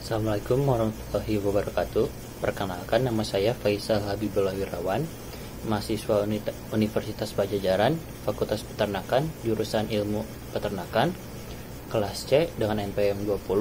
Assalamualaikum warahmatullahi wabarakatuh. Perkenalkan, nama saya Faisal Habibullah Wirawan, mahasiswa Universitas Pajajaran, Fakultas Peternakan, jurusan Ilmu Peternakan, kelas C dengan NPM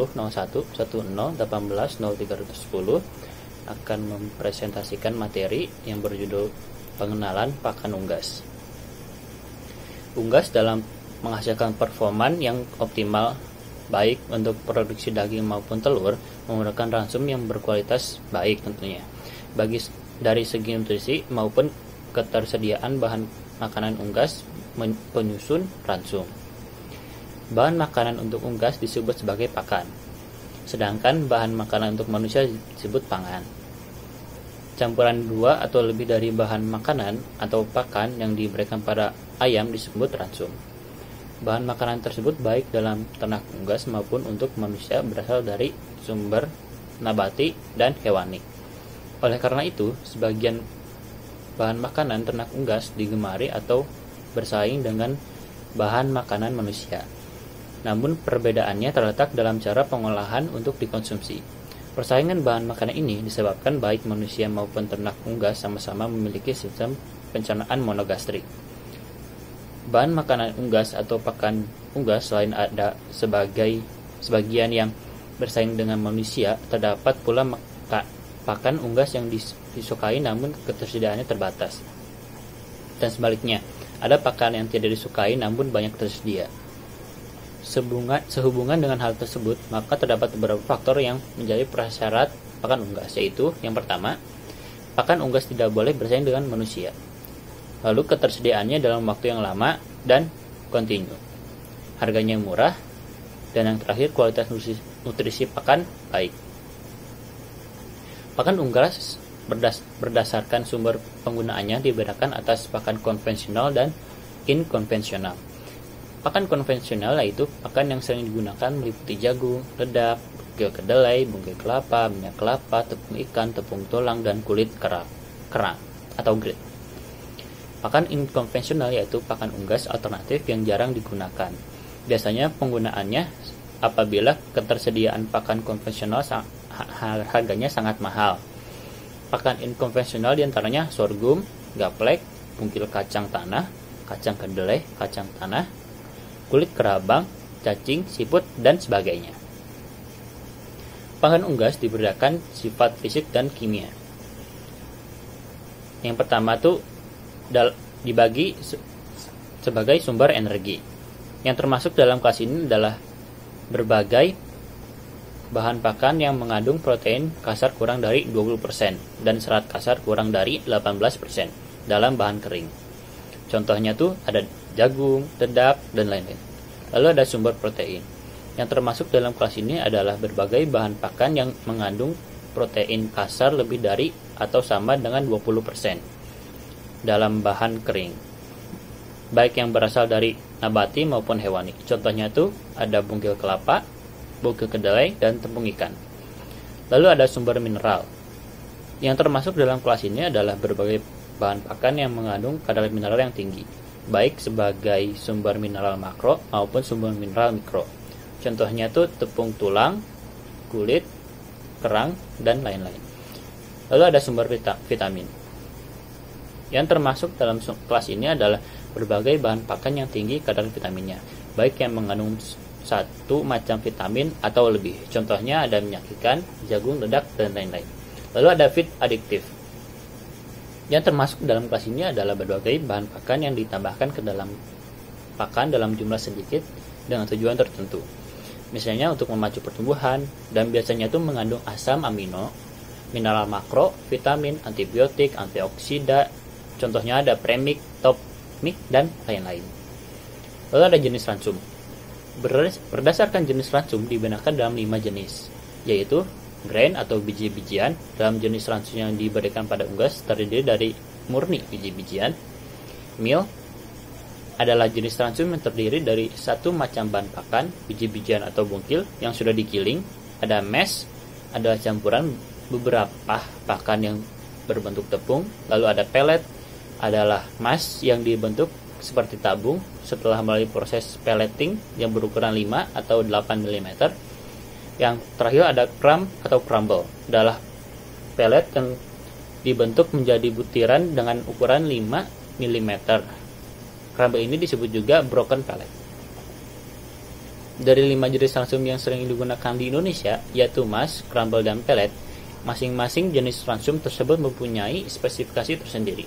20.01.10.18.0310, akan mempresentasikan materi yang berjudul Pengenalan Pakan Unggas. Unggas dalam menghasilkan performan yang optimal baik untuk produksi daging maupun telur menggunakan ransum yang berkualitas baik tentunya, dari segi nutrisi maupun ketersediaan bahan makanan unggas penyusun ransum. Bahan makanan untuk unggas disebut sebagai pakan, sedangkan bahan makanan untuk manusia disebut pangan. Campuran dua atau lebih dari bahan makanan atau pakan yang diberikan pada ayam disebut ransum. Bahan makanan tersebut baik dalam ternak unggas maupun untuk manusia berasal dari sumber nabati dan hewani. Oleh karena itu, sebagian bahan makanan ternak unggas digemari atau bersaing dengan bahan makanan manusia. Namun perbedaannya terletak dalam cara pengolahan untuk dikonsumsi. Persaingan bahan makanan ini disebabkan baik manusia maupun ternak unggas sama-sama memiliki sistem pencernaan monogastrik. Bahan makanan unggas atau pakan unggas selain ada sebagian yang bersaing dengan manusia, terdapat pula pakan unggas yang disukai namun ketersediaannya terbatas. Dan sebaliknya, ada pakan yang tidak disukai namun banyak tersedia. Sehubungan dengan hal tersebut, maka terdapat beberapa faktor yang menjadi prasyarat pakan unggas, yaitu yang pertama, pakan unggas tidak boleh bersaing dengan manusia. Lalu ketersediaannya dalam waktu yang lama dan kontinu, harganya murah, dan yang terakhir kualitas nutrisi pakan baik. Pakan unggas berdasarkan sumber penggunaannya dibedakan atas pakan konvensional dan inkonvensional. Pakan konvensional yaitu pakan yang sering digunakan meliputi jagung, dedak, bungkil kedelai, bungkil kelapa, minyak kelapa, tepung ikan, tepung tulang, dan kulit kerang atau grit. Pakan inkonvensional yaitu pakan unggas alternatif yang jarang digunakan. Biasanya penggunaannya apabila ketersediaan pakan konvensional harganya sangat mahal. Pakan inkonvensional diantaranya sorghum, gaplek, bungkil kacang tanah, kacang kedelai, kacang tanah, kulit kerabang, cacing, siput, dan sebagainya. Pakan unggas dibedakan sifat fisik dan kimia. Yang pertama tuh dibagi sebagai sumber energi. Yang termasuk dalam kelas ini adalah berbagai bahan pakan yang mengandung protein kasar kurang dari 20% dan serat kasar kurang dari 18% dalam bahan kering. Contohnya tuh ada jagung, dedak, dan lain-lain. Lalu ada sumber protein. Yang termasuk dalam kelas ini adalah berbagai bahan pakan yang mengandung protein kasar lebih dari atau sama dengan 20% dalam bahan kering, baik yang berasal dari nabati maupun hewani. Contohnya tuh ada bungkil kelapa, bungkil kedelai, dan tepung ikan. Lalu ada sumber mineral. Yang termasuk dalam kelas ini adalah berbagai bahan pakan yang mengandung kadar mineral yang tinggi, baik sebagai sumber mineral makro maupun sumber mineral mikro. Contohnya tuh tepung tulang, kulit, kerang, dan lain-lain. Lalu ada sumber vitamin. Yang termasuk dalam kelas ini adalah berbagai bahan pakan yang tinggi kadar vitaminnya, baik yang mengandung satu macam vitamin atau lebih. Contohnya ada minyak ikan, jagung, dedak, dan lain-lain. Lalu ada feed adiktif. Yang termasuk dalam kelas ini adalah berbagai bahan pakan yang ditambahkan ke dalam pakan dalam jumlah sedikit dengan tujuan tertentu. Misalnya untuk memacu pertumbuhan, dan biasanya itu mengandung asam amino, mineral makro, vitamin, antibiotik, antioksida. Contohnya ada premix, topmix, dan lain-lain. Lalu ada jenis ransum. Berdasarkan jenis ransum dibedakan dalam 5 jenis, yaitu grain atau biji-bijian. Dalam jenis ransum yang diberikan pada unggas terdiri dari murni biji-bijian. Meal adalah jenis ransum yang terdiri dari satu macam bahan pakan, biji-bijian atau bungkil yang sudah digiling. Ada mash, adalah campuran beberapa pakan yang berbentuk tepung. Lalu ada pellet, adalah mash yang dibentuk seperti tabung setelah melalui proses pelleting yang berukuran 5 atau 8 mm. Yang terakhir ada crumb atau crumble, adalah pelet yang dibentuk menjadi butiran dengan ukuran 5 mm. Crumble ini disebut juga broken pellet. Dari 5 jenis ransum yang sering digunakan di Indonesia, yaitu mash, crumble, dan pellet, masing-masing jenis ransum tersebut mempunyai spesifikasi tersendiri.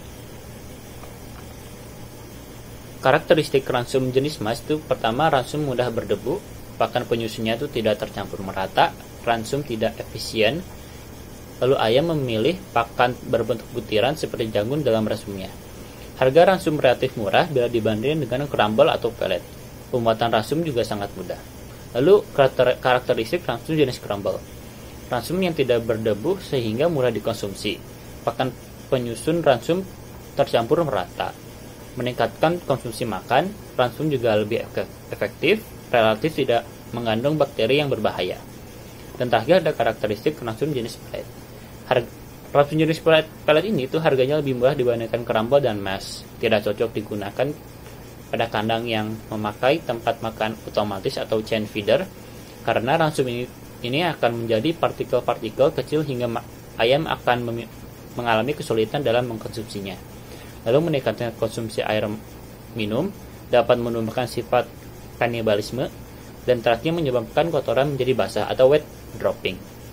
Karakteristik ransum jenis mash itu pertama, ransum mudah berdebu, pakan penyusunnya itu tidak tercampur merata, ransum tidak efisien, lalu ayam memilih pakan berbentuk butiran seperti jagung dalam ransumnya. Harga ransum relatif murah bila dibandingkan dengan crumble atau pellet. Pembuatan ransum juga sangat mudah. Lalu karakteristik ransum jenis crumble. Ransum yang tidak berdebu sehingga mudah dikonsumsi. Pakan penyusun ransum tercampur merata. Meningkatkan konsumsi makan, ransum juga lebih efektif, relatif tidak mengandung bakteri yang berbahaya. Dan terakhir ada karakteristik ransum jenis pellet. Ransum jenis pellet ini tuh harganya lebih murah dibandingkan crumble dan mash. Tidak cocok digunakan pada kandang yang memakai tempat makan otomatis atau chain feeder, karena ransum ini akan menjadi partikel-partikel kecil hingga ayam akan mengalami kesulitan dalam mengkonsumsinya. Lalu meningkatkan konsumsi air minum, dapat menumbuhkan sifat kanibalisme, dan terakhir menyebabkan kotoran menjadi basah atau wet dropping.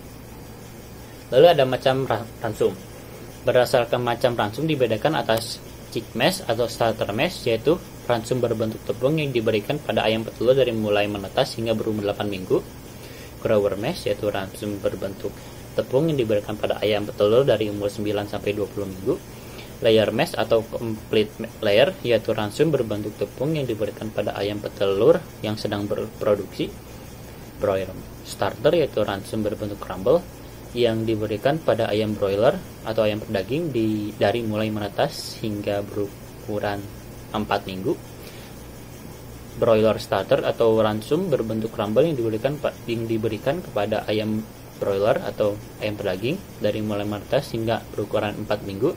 Lalu ada macam ransum. Berdasarkan macam ransum dibedakan atas chick mash atau starter mash, yaitu ransum berbentuk tepung yang diberikan pada ayam petelur dari mulai menetas hingga berumur 8 minggu. Grower mash, yaitu ransum berbentuk tepung yang diberikan pada ayam petelur dari umur 9 sampai 20 minggu. Layer mash atau complete layer, yaitu ransum berbentuk tepung yang diberikan pada ayam petelur yang sedang berproduksi. Broiler starter, yaitu ransum berbentuk crumble yang diberikan pada ayam broiler atau ayam berdaging dari mulai menetas hingga berukuran 4 minggu. Broiler starter atau ransum berbentuk crumble yang diberikan kepada ayam broiler atau ayam berdaging dari mulai menetas hingga berukuran 4 minggu.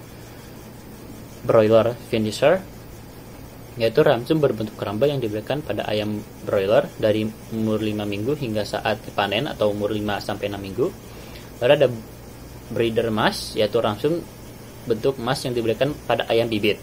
Broiler finisher, yaitu ransum berbentuk crumble yang diberikan pada ayam broiler dari umur 5 minggu hingga saat panen atau umur 5 sampai 6 minggu. Lalu ada breeder mash, yaitu ransum bentuk mash yang diberikan pada ayam bibit.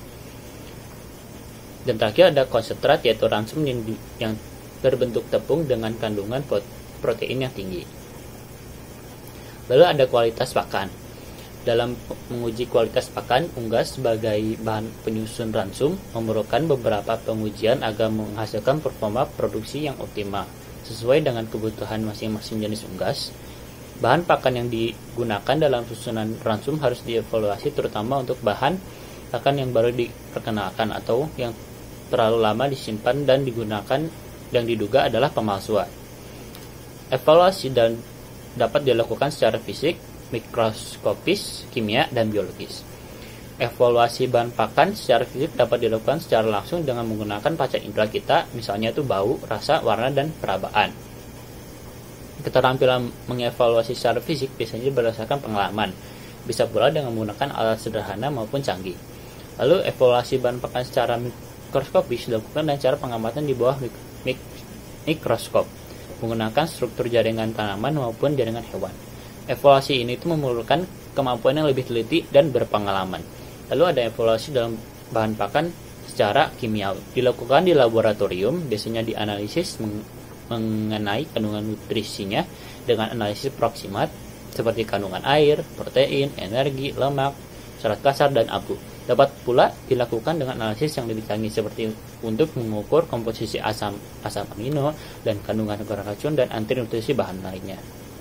Dan terakhir ada konsentrat, yaitu ransum yang berbentuk tepung dengan kandungan protein yang tinggi. Lalu ada kualitas pakan. Dalam menguji kualitas pakan, unggas sebagai bahan penyusun ransum memerlukan beberapa pengujian agar menghasilkan performa produksi yang optimal sesuai dengan kebutuhan masing-masing jenis unggas. Bahan pakan yang digunakan dalam susunan ransum harus dievaluasi, terutama untuk bahan pakan yang baru diperkenalkan atau yang terlalu lama disimpan dan digunakan yang diduga adalah pemalsuan. Evaluasi dapat dilakukan secara fisik, mikroskopis, kimia, dan biologis. Evaluasi bahan pakan secara fisik dapat dilakukan secara langsung dengan menggunakan panca indera kita, misalnya itu bau, rasa, warna, dan perabaan. Keterampilan mengevaluasi secara fisik biasanya berdasarkan pengalaman, bisa pula dengan menggunakan alat sederhana maupun canggih. Lalu evaluasi bahan pakan secara mikroskopis dilakukan dengan cara pengamatan di bawah mikroskop, menggunakan struktur jaringan tanaman maupun jaringan hewan. Evaluasi ini memerlukan kemampuan yang lebih teliti dan berpengalaman. Lalu ada evaluasi dalam bahan pakan secara kimiawi, dilakukan di laboratorium, biasanya dianalisis mengenai kandungan nutrisinya dengan analisis proksimat seperti kandungan air, protein, energi, lemak, serat kasar, dan abu. Dapat pula dilakukan dengan analisis yang lebih canggih seperti untuk mengukur komposisi asam amino dan kandungan racun dan anti nutrisi bahan lainnya.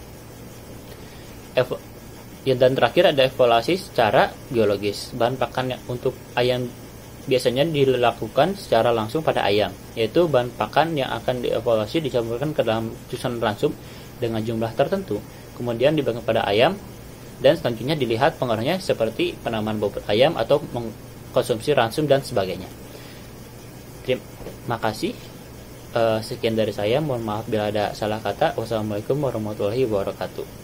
Dan terakhir ada evaluasi secara biologis. Bahan pakan untuk ayam biasanya dilakukan secara langsung pada ayam, yaitu bahan pakan yang akan dievaluasi dicampurkan ke dalam susunan ransum dengan jumlah tertentu, kemudian diberikan pada ayam, dan selanjutnya dilihat pengaruhnya seperti penambahan bobot ayam atau mengkonsumsi ransum dan sebagainya. Terima kasih. Sekian dari saya, mohon maaf bila ada salah kata. Wassalamualaikum warahmatullahi wabarakatuh.